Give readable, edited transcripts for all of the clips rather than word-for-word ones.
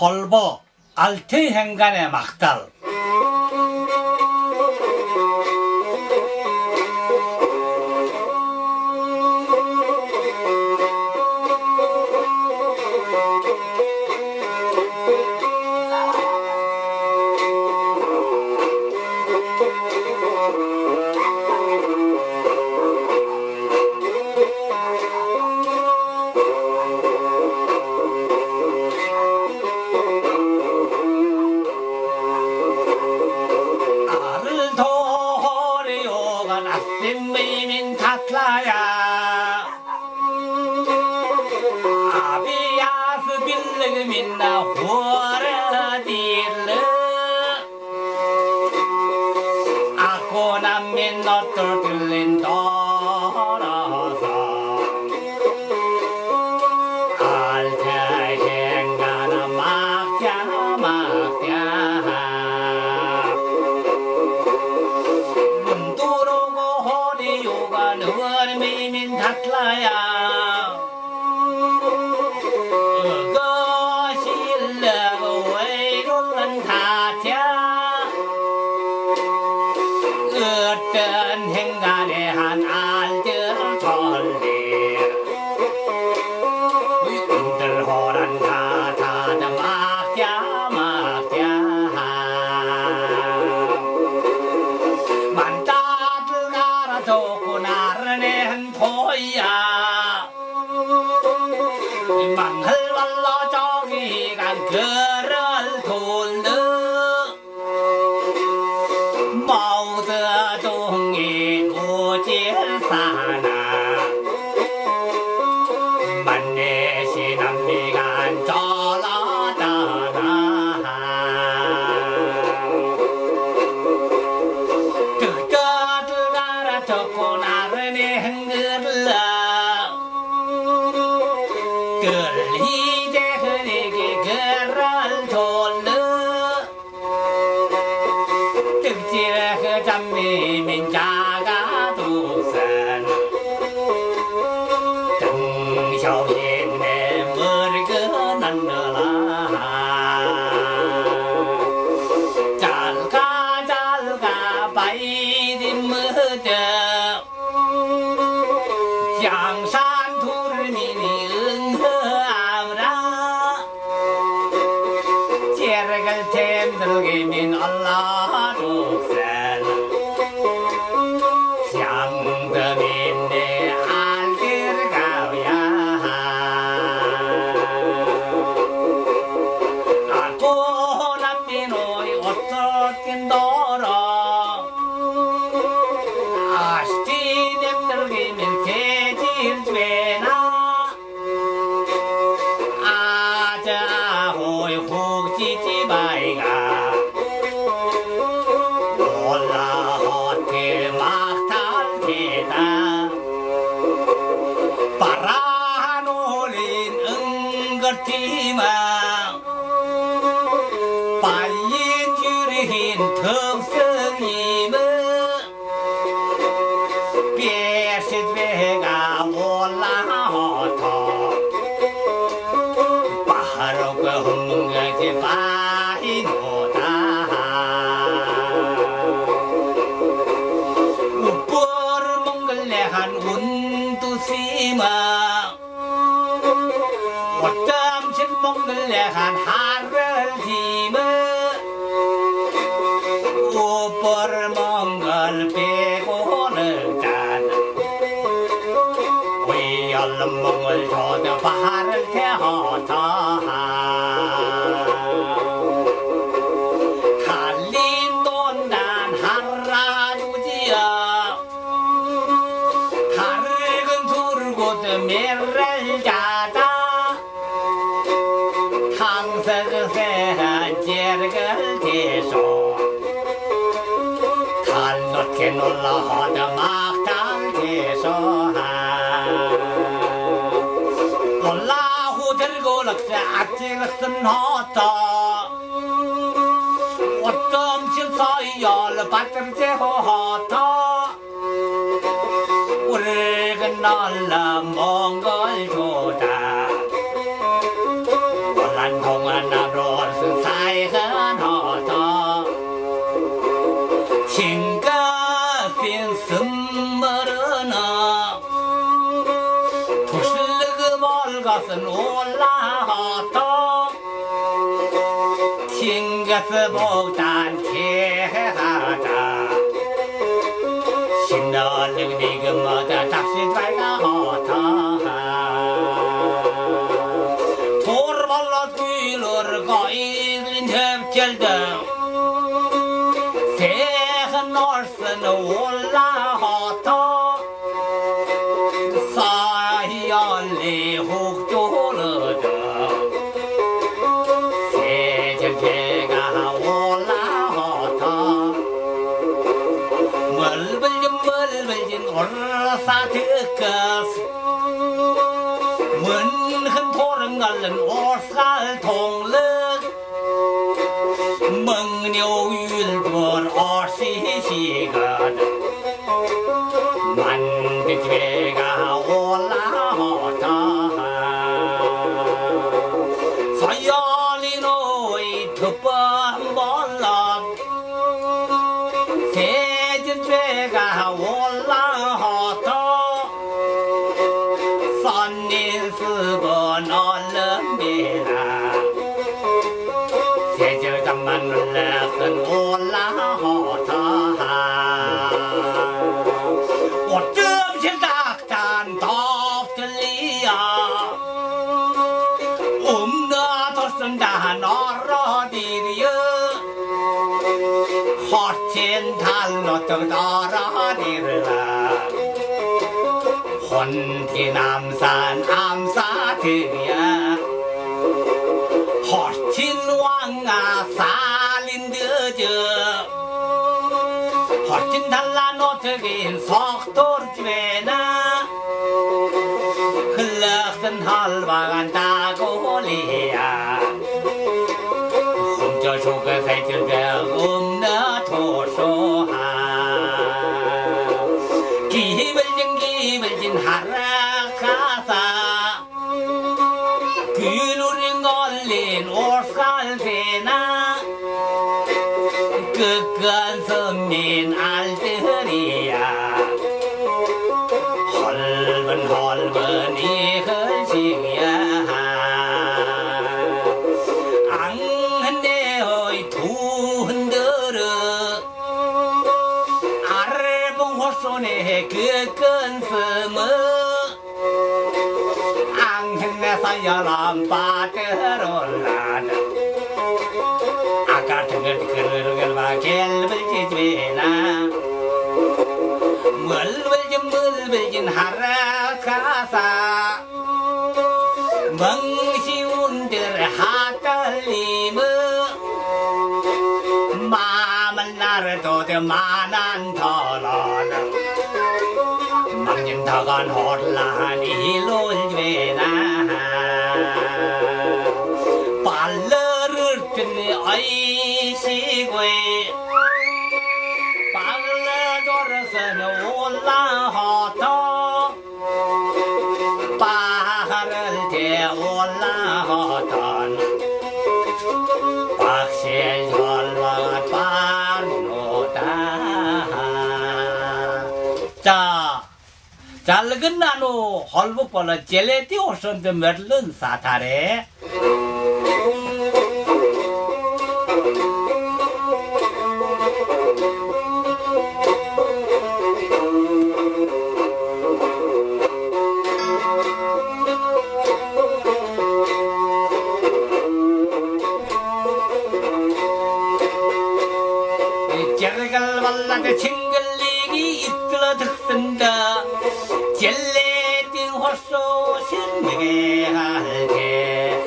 홀보 알테행간의 막달. 민민 탓라야 아비야스 빌르그 민나 호라딜르 아코남 민 너떨 들린 돌아서 알테행가나 막야 민민 탓라야 그것일라고 외로운 타자 어떤 행간에 한 알들 돌리 흔들호란 가다다 막야 만다들 알아듣고 나를 낸 보야 망을 wal러 저기 간 그를 돌르 모두 동이 오질 사나 만내시 남미간 저러다나 그거들 알아듣고 나를 낸 그를 이제 그에게 그를 돌르 뜻지라 그 잠미민 자가 두산 등쇼인내 머리가 난느라 잘가 바이디 무드 양산 두르미니 템들기민 알라 독산 샹드민네 알길 가야 아고 남미노이 어떻게 놀아 아시티 템들기민 세질죄나 아자호이 혹지지 바이가 올라 호텔 막탈게다 바라놀린 응거티마 빨린 줄인 턱성이며 뼈시드배가 올라오터 바로 그 흠문가지 바이노다 우뻐를 몽글레 한 운두시마 옷담실 몽글레 한 하를 지마 우뻐를 몽글 빼고는 짠 위 얼른 몽글 줘도 발을 태워다 달린 돈단 하라주지야 다르근 두르고 메를 자다 탕석세한 제르글 대소 달놓게 놀라하다 막달 대소하 올라후 들고 럭자 아찔럭선 하다 어떤 실사이열 바들제호 하다 우리가 날라 몽골 조다 올란 동안 나로 부실르그 멀것은 올라왔다 팅겨스 복단 개하다 신나는 니그마다 답시 발가 하다 돌발라 뒤를 거일린 협결등 새한 얼선 올라왔다 사이알리 혹조르다 새절개가 올라왔다 멀벌진 오르사득거스 문흔 토른갈른 오살통르 멍녀율돌 어시시거든 만득배가 올라오다 서열이노의 두번 몰라 세진죄가 올라오다 선인스번 얼른비라 세절장만 놀라선 올라오다 어쩜 닥단 덕들리야 더 너러디리여 허친 달로 떠라디르라 혼기 남산 암사들이야 허친 왕아 살린드저 허친 달라 노트긴 석돌집에나 흘러선 헐방한 다고리야 훔쳐주고 살질병 없나 도소하 기벌진 하락하사 귀누린 걸린 옷살새나 끝간 선민 알들이야 헐번 이글식이야 앙흔내의 두흔들어 아르봉 호손에 끝간 섬어 앙흔내서 여름 빠뜨롤라다 아까 등을 갤벌지지나 물벌진 하락하사 멍시운들 하달림어 마음을 나를 도대 만한 덜어라 망진다간 혼란이 놀지나 발러를 듣니 어이시괴 발러돌아서는 올라하다 바를 대 올라하던 박실 절와 빠르노다 자 잘근 나노 헐북벌러 젤레티 오션드 메들른 사타레 징글리기 이끌어 득선다 젤레띵 호소 신내게 할게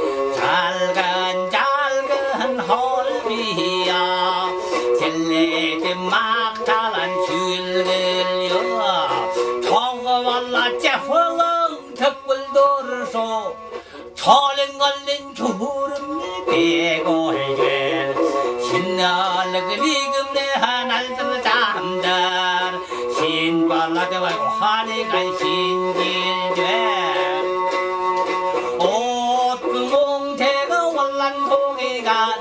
잘간 헐비야 젤레띵 막달한 줄들여 저거발라 재활렁 덕불도르소 철행 걸린 주름이 배골들 신나르그 리금내 하날들 잠들 신발라대 말고 화내간 신길돼 옷구멍대가 월란송이가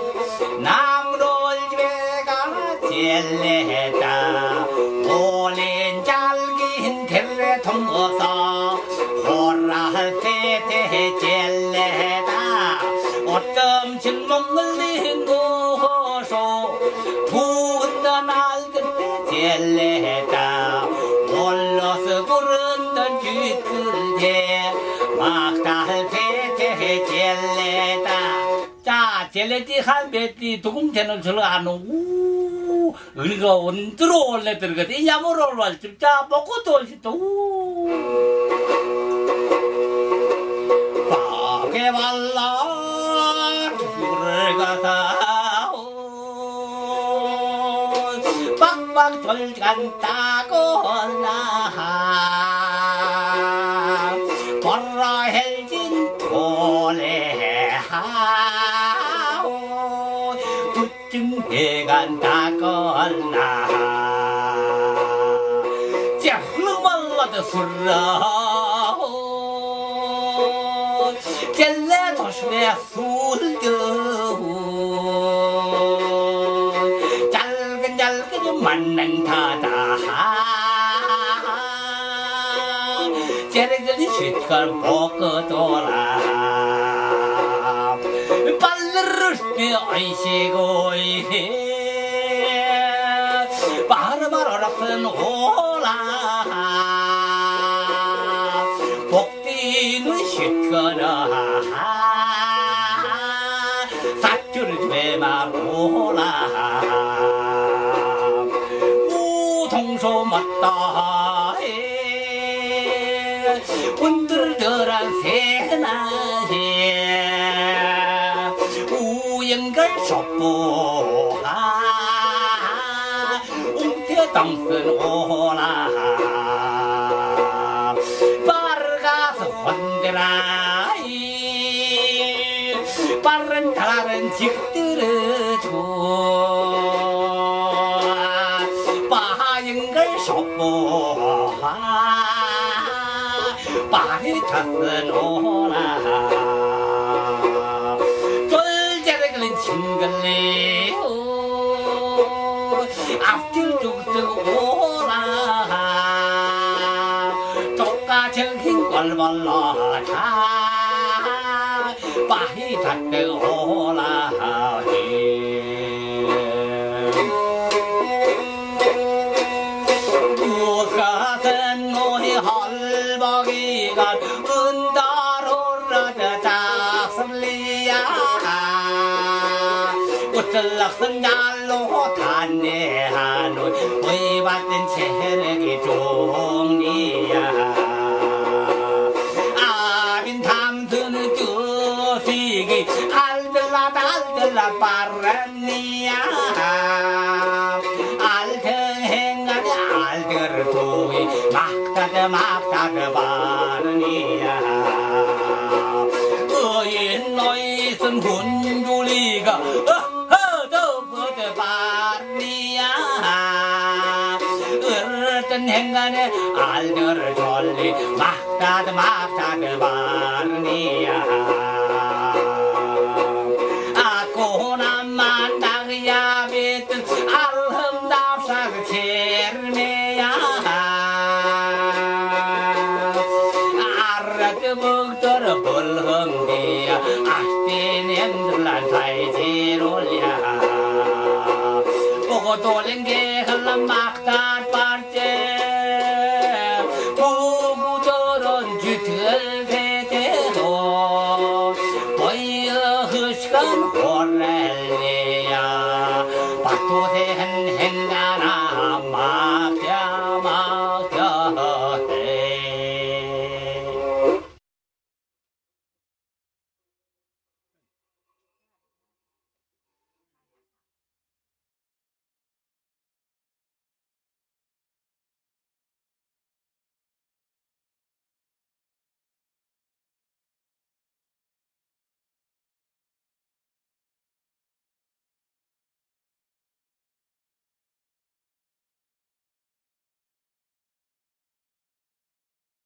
나무롤집에가 젤레다 올린 잘긴 대레 통어서 호라 막달 세태 젤레다 어쩜 진몽을 링고소 부은다 날그때 젤레다 올라서 부른다 쥐끌대 막달 세태 젤레다 자 젤레디 할배디 두금대는 절로 안 오고 우리가 온들어 올래 들거든 야무로 올라 자 먹고 또 또 발라 불을 가사 빡빡 돌간다고 나 벌라 헬진 도래하오 부증해 간다고 나 자 흘러말라도 술라오 젤레 도시에 술도 잘근 만능타다 제레들이 쉿걸 먹고돌아 빨르르 어이시고 바르바르락선 오라 복디는 쉿거라 사투를 되마보라 우동소 맞다 운들들한 새나해 우영걸 sob보하 웅태당선 오라 빠르가서 혼대라 빠른 다른 직들어줘 빠영걸 sob보하 빠르 탔은 오라 쫄자르글은 징글레 앞길 뚝뚝 오라 똑같은 흰꼴 발라자 빠히 탔대 오라 무가선 노이 할박이가 은다로라다 작설리야 웃들락선 날로 탄내하노 보이받던 체력이 종리야 아빈 탐드는 주식이 알들라 빠르니야 알등행간에 알들 도이 막다드 바르니야 의인 너희선 군주리가 덮어드 바르니야 어떤 행간에 알들 졸리 막다드 바르니야 아고나만 당야 뱉은 알흠답사그 체르메야 아르드 먹더러 벌흠디야 아스티냄들란 사이지롤야 보고 돌린 게 흘러 막다 빠르제 보고 저런 쥐들